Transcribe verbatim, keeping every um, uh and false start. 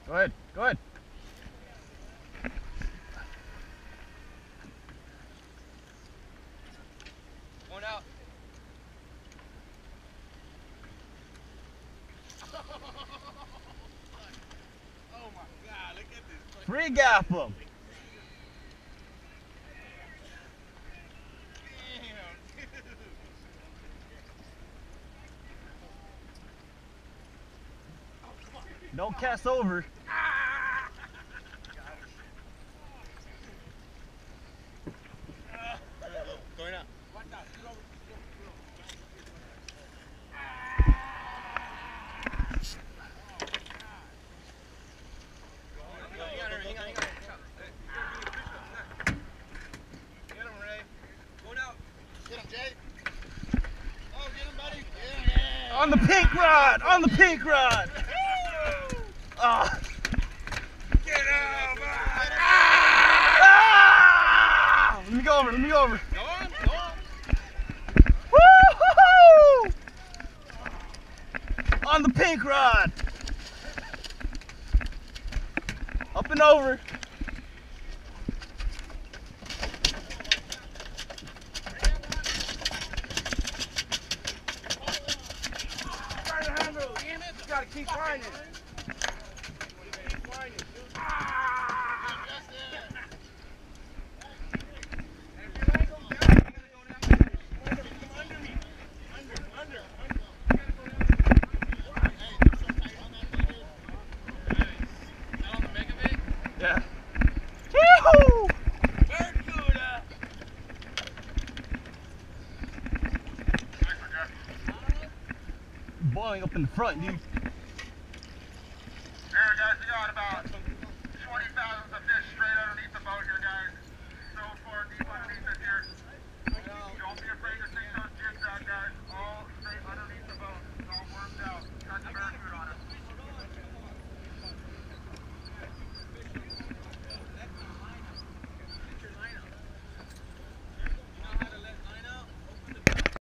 Go ahead, go ahead. Going out. Oh my God, look at this. Free gap him. Don't cast over. Ah! Going up. On the pink rod! On the pink rod! Ah! Get out! Ah! Let me go over, let me go over. Go on, go on. Woo-hoo-hoo! On the pink rod! Up and over. Gotta keep grinding. Keep grinding. Ah! That's it. Under me. Under, under, under. On the mega bait? Yeah. Woo-hoo! Barracuda. Boiling up in the front, dude.